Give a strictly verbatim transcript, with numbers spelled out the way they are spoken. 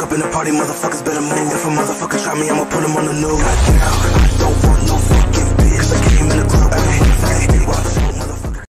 up in the party, motherfuckers better move. If a motherfucker try me, I'ma put him on the news. Goddamn.